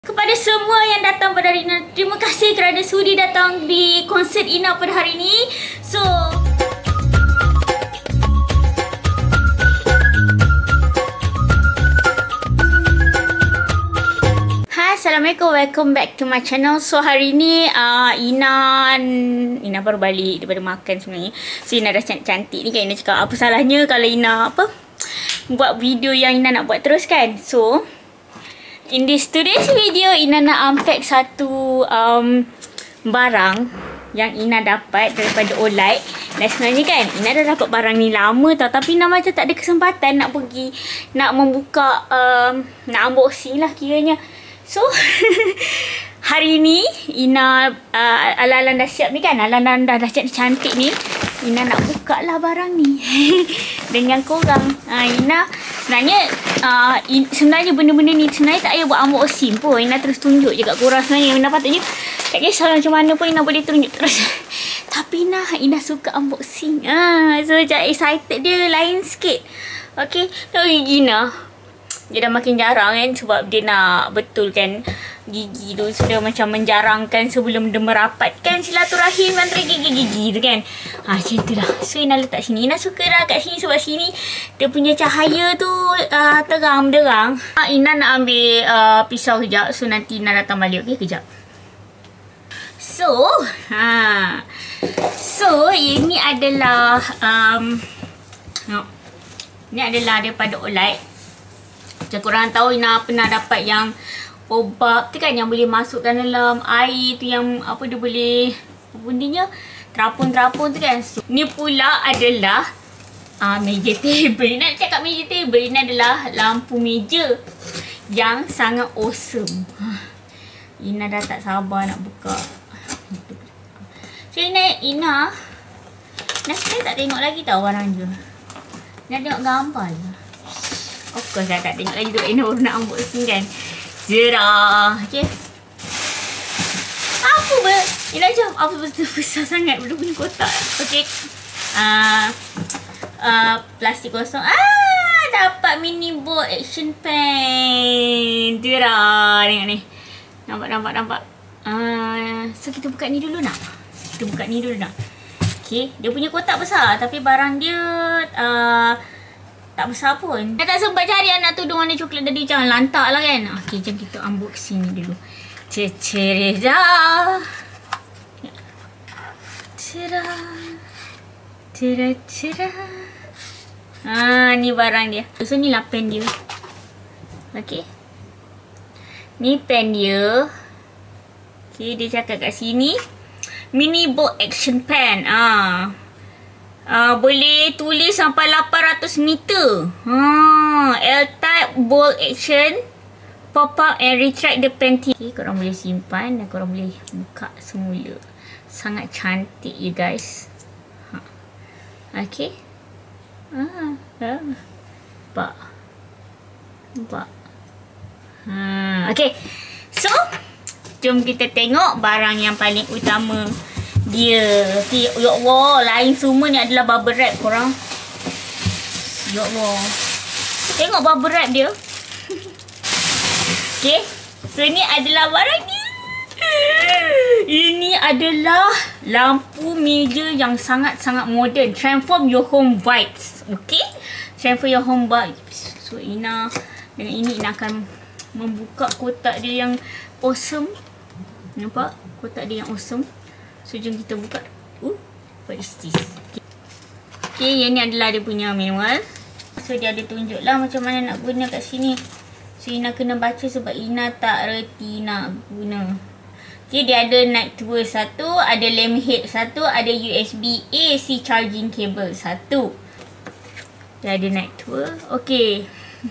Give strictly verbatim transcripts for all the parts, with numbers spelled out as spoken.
Kepada semua yang datang pada hari ini, terima kasih kerana sudi datang di konsert Ina pada hari ini. So, hai, Assalamualaikum, welcome back to my channel. So, hari ini uh, Ina Ina baru balik daripada makan sebenarnya. So, Ina dah cantik-cantik ni kan. Ina cakap, apa salahnya kalau Ina apa buat video yang Ina nak buat terus kan. So, in this today's video, Ina nak unpack satu um, barang yang Ina dapat daripada Olight. Dan sebenarnya kan, Ina dah dapat barang ni lama tau. Tapi Ina macam tak ada kesempatan nak pergi, nak membuka, um, nak unboxing lah kiranya. So, hari ni, Ina uh, Alan-Alan dah siap ni kan. Alan-Alan dah, dah cantik ni. Ina nak buka lah barang ni dengan korang. uh, Ina sebenarnya uh, in, sebenarnya benda-benda ni sebenarnya tak payah buat unboxing pun. Ina terus tunjuk je kat korang sebenarnya. Ina patutnya tak kisah macam mana pun Ina boleh tunjuk terus. Tapi Ina Ina suka unboxing. uh, So macam excited dia lain sikit. Okay, tengok gigi Ina, dia dah makin jarang kan. Sebab dia nak betulkan gigi tu. So dia macam menjarangkan sebelum dia merapatkan silaturahim antara gigi-gigi tu kan. Ha, macam tu lah. So Ina letak sini. Ina suka lah kat sini sebab sini dia punya cahaya tu uh, terang benderang. Ha, Ina nak ambil uh, pisau kejap. So nanti Ina datang balik. Okay, kejap. So, ha. So, ini adalah um, no. Ini adalah daripada Olight. Macam korang tahu, Ina pernah dapat yang obat tu kan, yang boleh masukkan dalam air tu, yang apa dia boleh, apa bundinya, terapun-terapun tu kan. So, ni pula adalah uh, meja table. Nak cakap meja table, ini adalah lampu meja yang sangat awesome. Ina dah tak sabar nak buka. So Ina, Ina Ina sebenarnya tak tengok lagi tau barang tu. Ina tengok gambar je. Of course lah tak tengok lagi tu. Ina baru nak unboxing kan. Zerah. Okay. Apa ber? Ina macam apa betul besar sangat benda punya kotak. Okay. Uh, uh, plastik kosong. Ah, dapat mini bowl action pen. Zerah. Tengok ni. Nampak, nampak, nampak. Uh, so kita buka ni dulu nak. Kita buka ni dulu nak. Okay. Dia punya kotak besar. Tapi barang dia Uh, tak besar pun. Dah tak sempat cari anak tudung warna coklat tadi. Jangan lantak lah kan. Okay, jom kita unboxing ni dulu. Cerah. Cerah. Cerah, cerah. Ah, ni barang dia. So, ni lah pen dia. Okay. Ni pen dia. Okay, dia cakap kat sini. Mini bold action pen. Ah. Uh, boleh tulis sampai lapan ratus meter. Ha, L-type bold action, pop up and retract the pen tip. Okay, korang boleh simpan dan korang boleh buka semula. Sangat cantik you guys. Ha. Okay. Ah, ha. Nampak. Nampak. Ha, okay. So, jom kita tengok barang yang paling utama dia. Okay, ya Allah, lain semua ni adalah bubble wrap korang. Ya Allah. Tengok bubble wrap dia. Okay, so ni adalah barang dia. Ini adalah lampu meja yang sangat-sangat moden. Transform your home vibes. Okay, transform your home vibes. So Ina, dengan ini Ina akan membuka kotak dia yang awesome. Nampak? Kotak dia yang awesome. So, jom kita buka. Uh, what is this? Okay. Okay, yang ni adalah dia punya manual. So, dia ada tunjuk lah macam mana nak guna kat sini. So, Ina kena baca sebab Ina tak reti nak guna. Okay, dia ada night tour satu, ada lamp head satu, ada U S B A C charging cable satu. Dia ada night tour. Okay.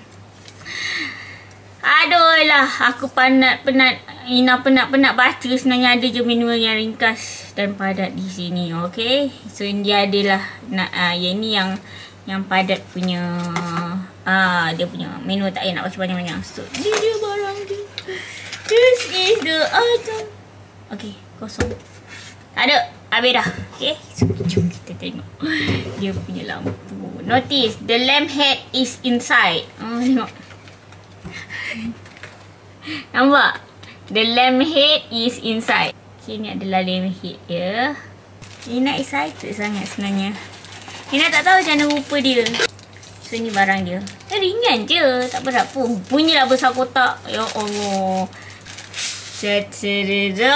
Aduh lah, aku penat-penat. Ina penat-penat baca. Sebenarnya ada je manual yang ringkas dan padat di sini. Okay. So dia adalah nak, uh, yang ni yang yang padat punya. Ah, uh, dia punya manual tak payah nak baca banyak-banyak. So dia dia barang dia. This is the item. Okay, kosong. Tak ada. Habis dah. Okay. So jom kita tengok dia punya lampu. Notice the lamp head is inside. Oh, tengok. Nampak? The lamp head is inside. Okay, ni adalah lamp head dia. Ina excited sangat sebenarnya. Ina tak tahu macam mana rupa dia. So, ni barang dia. Eh, ringan je. Tak berat pun. Bunyilah besar kotak. Ya Allah. Ta-ta-da-da.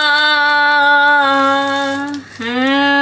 Ha.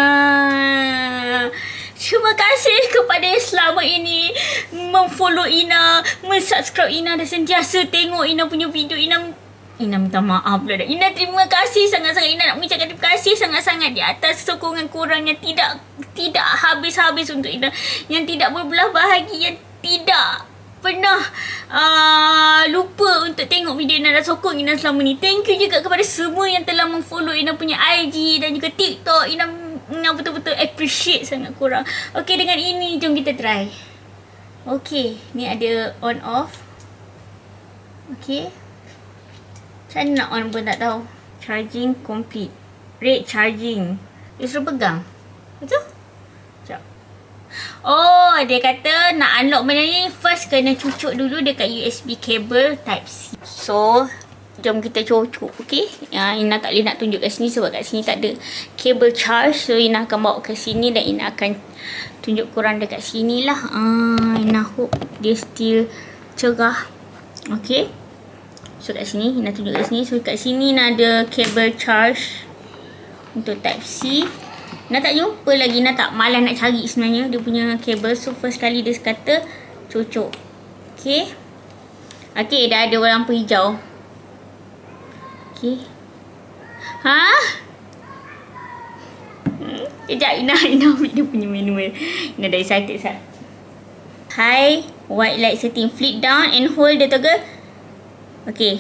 Terima kasih kepada yang selama ini memfollow Ina, mensubscribe Ina dan sentiasa tengok Ina punya video. Ina Ina minta maaf lah. Ina terima kasih sangat-sangat. Ina nak mengucapkan terima kasih sangat-sangat di atas sokongan korang yang tidak tidak habis-habis untuk Ina, yang tidak berbelah bahagi, yang tidak pernah uh, lupa untuk tengok video Ina dan sokong Ina selama ni. Thank you juga kepada semua yang telah memfollow Ina punya I G dan juga TikTok. Ina Ina betul-betul appreciate sangat korang. Okay, dengan ini jom kita try. Okay, ni ada on off. Okay, macam mana nak on pun tak tahu. Charging complete. Rate charging. Dia suruh pegang. Betul? Sekejap. Oh, dia kata nak unlock benda ni, first kena cucuk dulu dekat U S B cable type C. So, jom kita cucuk. Okay, ya, Ina tak boleh nak tunjuk kat sini sebab kat sini tak ada cable charge. So, Ina akan bawa ke sini dan Ina akan tunjuk korang dekat sini lah. Ah, Ina hope dia still cerah. Okay, so kat sini Ina tunjuk kat sini. So, kat sini Ina ada cable charge untuk type C. Ina tak jumpa lagi. Ina tak malas nak cari sebenarnya dia punya kabel. So, first kali dia kata cucuk. Okay, okay, dah ada lampu hijau. Okay. Ha? Hmm. Sekejap, Ina, Ina ambil dia punya manual. Ina dah excited sah. High white light setting. Flip down and hold the toggle. Okay.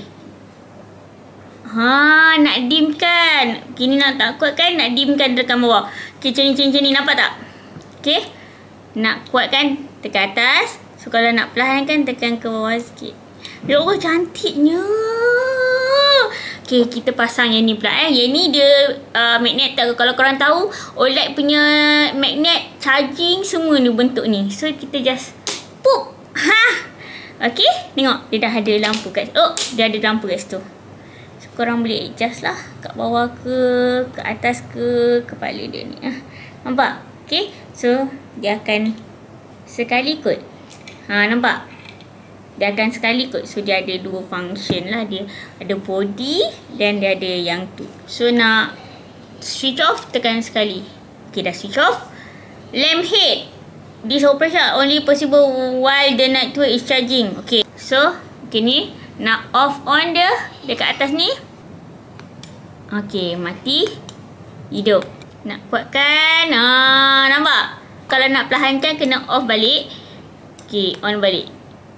Ha, nak dim kan? Kini nak tak kuat kan? Nak dim kan dekat bawah. Okay, macam ni, macam ni. Nampak tak? Okay. Nak kuat kan? Tekan atas. So, kalau nak perlahan kan, tekan ke bawah sikit. Ya Allah, cantiknya. Okay, kita pasang yang ni pula eh. Yang ni dia uh, magnet. Kalau korang tahu, O L E D punya magnet, charging, semua ni bentuk ni. So, kita just pup. Ha. Okay, tengok. Dia dah ada lampu kat situ. Oh, dia ada lampu kat situ. So, korang boleh adjust lah. Kat bawah ke, ke atas ke, kepala dia ni. Ah, nampak? Okay, so dia akan sekali kot. Ha, nampak? Dia akan sekali kot. So, dia ada dua function lah. Dia ada body dan dia ada yang tu. So, nak switch off, tekan sekali. Okay, dah switch off. Lamp head. This operation only possible while the network is charging. Okay, so, okay ni. Nak off on dia dekat atas ni. Okay, mati. Hidup. Nak kuatkan. Ha, nampak? Kalau nak perlahankan, kena off balik. Okay, on balik.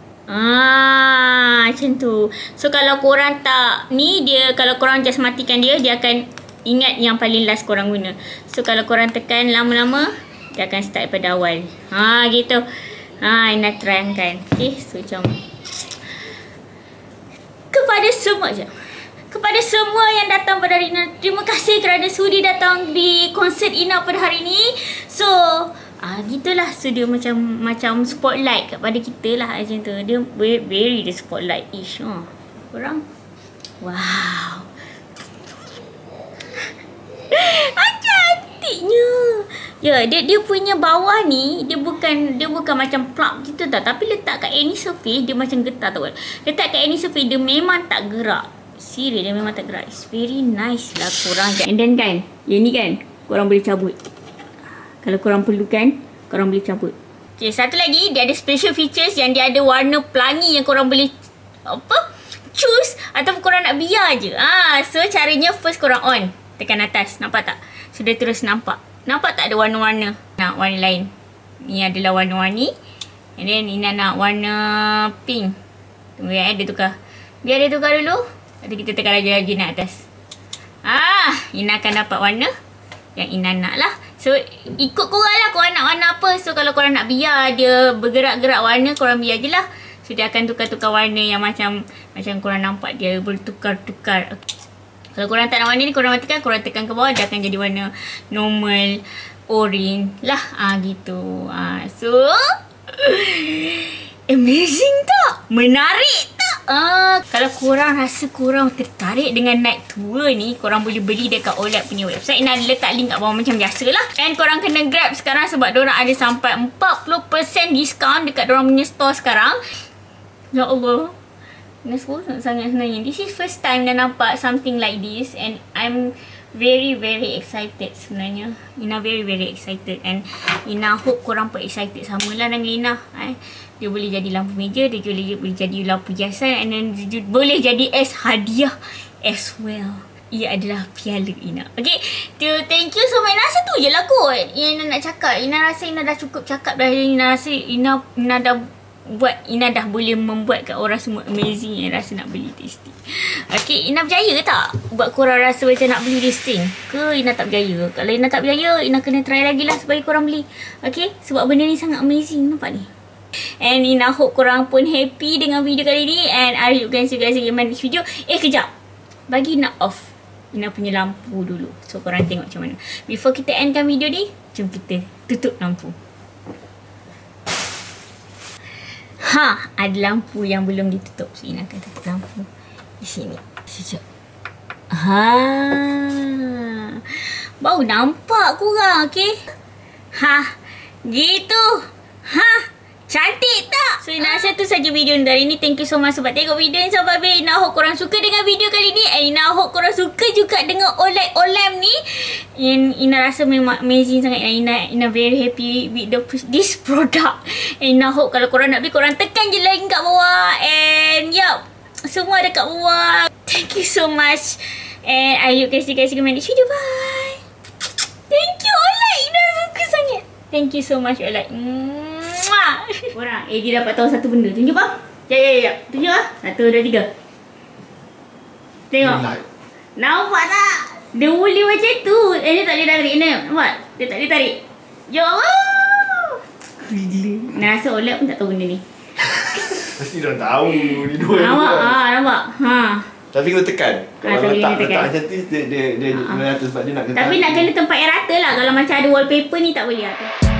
Ah, macam tu. So, kalau korang tak ni, dia kalau korang just matikan dia, dia akan ingat yang paling last korang guna. So, kalau korang tekan lama-lama, dia akan start pada awal. Ha, gitu. Ha, Ina terangkan. Okay, so macam kepada semua je. Kepada semua yang datang pada hari ini, terima kasih kerana sudi datang di konsert Ina pada hari ini. So, ah, gitulah. So, dia macam macam spotlight kepada kita lah macam tu. Dia very, very the spotlight-ish. Oh, korang. Wow. Ah, cantiknya. Ya, dia dia punya bawah ni, dia bukan dia bukan macam plug gitu tau. Tapi letak kat any surface, dia macam getar tau. Letak kat any surface, dia memang tak gerak. Serius, dia memang tak gerak. It's very nice lah korang. And then kan, yang ni kan, korang boleh cabut. Kalau korang perlukan, korang boleh cabut. Okay, satu lagi, dia ada special features yang dia ada warna pelangi yang korang boleh apa? Choose ataupun korang nak biar je. Ah, so caranya first korang on, tekan atas, nampak tak? So dia terus nampak. Nampak tak ada warna-warna? Nak warna lain. Ni adalah warna-warni. And then Ina nak warna pink. Tunggu ya, dia tukar. Biar dia tukar dulu. Nanti kita tekan lagi-lagi nak atas. Ah, Ina akan dapat warna yang Ina nak lah. So, ikut korang lah korang nak warna apa. So, kalau korang nak biar dia bergerak-gerak warna, korang biar je lah. So, dia akan tukar-tukar warna yang macam macam korang nampak dia bertukar-tukar. Okay. Kalau korang tak nak warna ni, korang matikan, korang tekan ke bawah, dia akan jadi warna normal, orange lah. Ah, gitu. Ah, so, amazing tak? Menarik tak? uh, kalau korang rasa korang tertarik dengan Night Tour ni, korang boleh beli dekat O L E D punya website. Ina letak link kat bawah macam biasa lah. And korang kena grab sekarang sebab diorang ada sampai empat puluh peratus diskaun dekat diorang punya store sekarang. Ya Allah, Ina suka sangat sebenarnya. This is first time Ina nampak something like this, and I'm very very excited sebenarnya. Ina very very excited, and Ina hope korang pun excited samalah dengan Ina. eh. Dia boleh jadi lampu meja, dia boleh, boleh jadi lampu hiasan, and then dia boleh jadi as hadiah as well. Ia adalah piala Ina. Okay, thank you so much. Ina rasa tu je lah kot yang Ina nak cakap. Ina rasa Ina dah cukup cakap dah. Ina rasa Ina, Ina dah buat, Ina dah boleh membuat kat orang semua amazing yang rasa nak beli this thing. Okay, Ina berjaya tak buat korang rasa macam nak beli this thing? Ke Ina tak berjaya? Kalau Ina tak berjaya, Ina kena try lagi lah supaya korang beli. Okay, sebab benda ni sangat amazing. Nampak ni? And Ina hope korang pun happy dengan video kali ni. And I hope guys you guys again this video. Eh kejap, bagi Ina off Ina punya lampu dulu, so korang tengok macam mana. Before kita endkan video ni, jom kita tutup lampu. Ha, ada lampu yang belum ditutup, so Ina akan tutup lampu di sini. Sekejap. Ha, baru nampak korang. Okay. Ha, gitu. Ha, cantik tak? So Ina rasa tu saja video ni dari ni. Thank you so much sebab tengok video ni sampai habis. Ina hope korang suka dengan video kali ni, and Ina hope korang suka juga dengan O L E D O L E M ni. And Ina rasa memang amazing sangat. And Ina, Ina very happy with the, this product. And Ina hope kalau korang nak beli, korang tekan je link kat bawah. And yup, semua ada kat bawah. Thank you so much. And I hope guys you guys comment this video. Bye. Thank you O L E D. Ina suka sangat. Thank you so much O L E D. Mwah. Korang, eh dia dapat tahu satu benda. Tunjuk bang. Jap, jap, jap. Tunjuk lah. Satu, dua, tiga. Tengok. Nampak tak? Dia boleh macam tu. Eh dia tak boleh tarik ni. Nampak? Dia tak boleh tarik. Ya Allah. Gila. Nah, rasa O L E D pun tak tahu benda ni. Mesti dah tahu ni dua. Nampak? Ah, nampak. Ha. Tapi kena tekan. Ha, Kalau letak, letak macam tu, dia dia dia ha. rata sebab dia nak kena. Tapi nak kena tempat yang rata lah. Kalau macam ada wallpaper ni tak boleh lah.